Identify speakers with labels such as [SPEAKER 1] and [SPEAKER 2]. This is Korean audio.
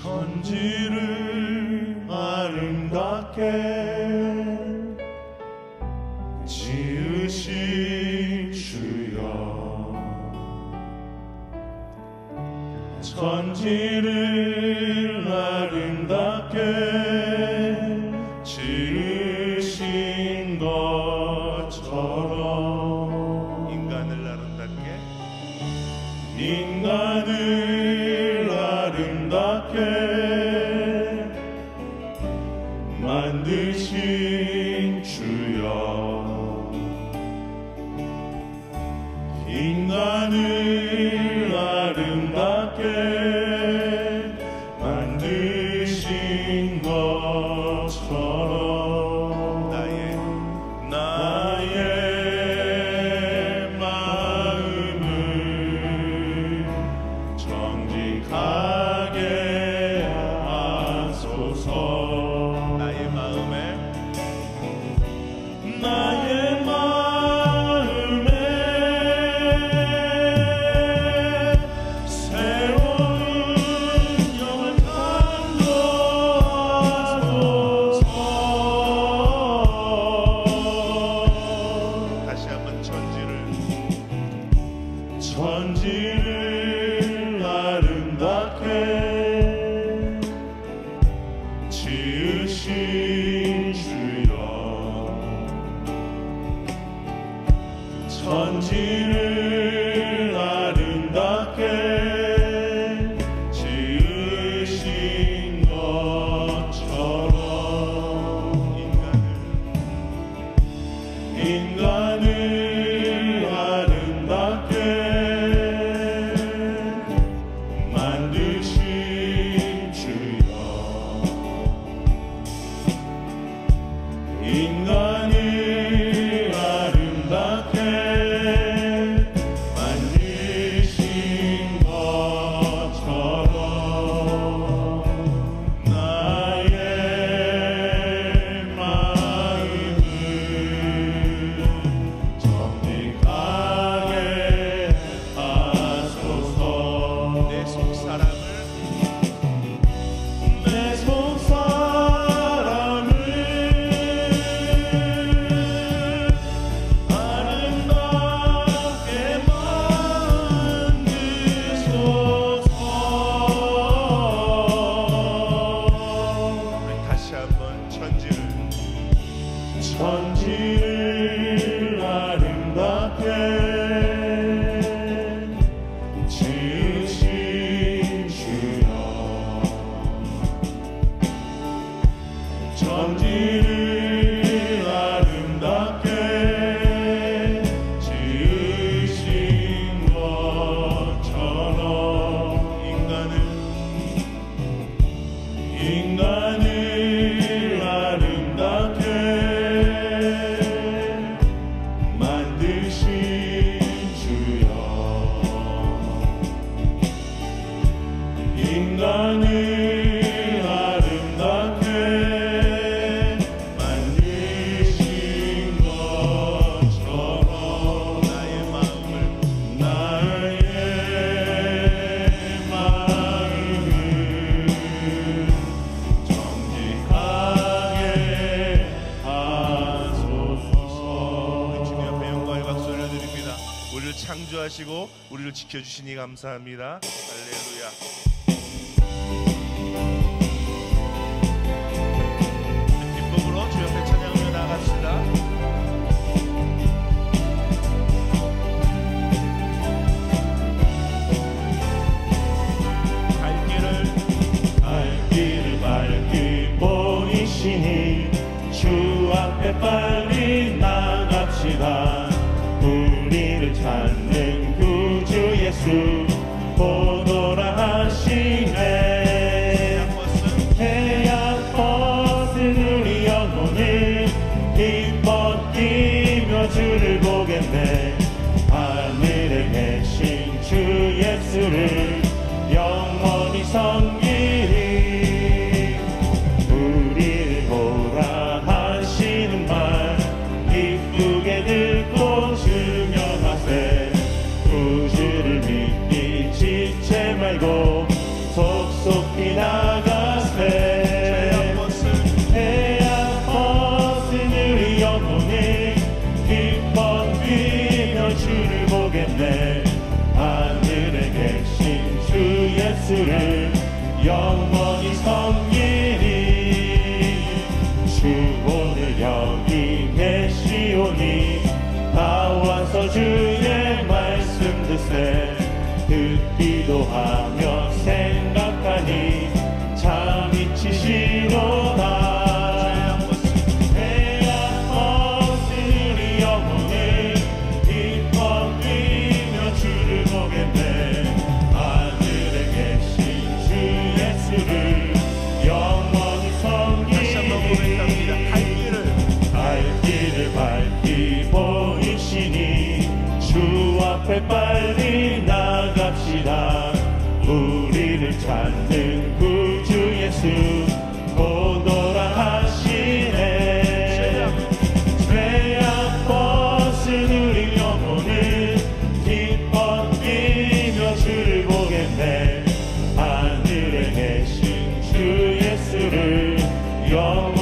[SPEAKER 1] 천지를 아름답게 지으신 주여, 천지를 아름답게 지으신 것처럼 인간을 아름답게 만드신 주여, 인간을 아름답게 만드신 것처럼 나의 마음을 정직하게 하소서. 나의 마음에 천지를 아름답게 지으신 주여, 천지를 아름답게 지으신 것처럼 인간을 아름답게 만드신 주여, 인간을 아름답게 만드신 것처럼 나의 마음을 정직하게 하소서. 내 속사람을 아름답게 만드소서. 우리 다시 한번 천지를 아름답게 지으신 주여, 천지를 아름답게 지으신 것처럼 인간을 아름답게 만드신 주여, 인간을 아름답게 만드신 것처럼 나의 마음을 정직하게 하소서. 우리 주님 앞에 영광의 박수 올려드립니다. 우리를 창조하시고 우리를 지켜주시니 감사합니다. 할렐루야. 기쁨으로 주 옆에 찬양하며 나갑시다. 갈 길을 밝히 보이시니 주 앞에 빨리 나갑시다. 우리를 찾는 구주 예수, 포도
[SPEAKER 2] 계시로다. 빨리 나갑시다. 우리를 찾는 구주 예수 곧 오라 하시네. 죄악 벗은 우리 영혼은 기뻐 뛰며 주를 보겠네. 하늘에 계신 주 예수를 영원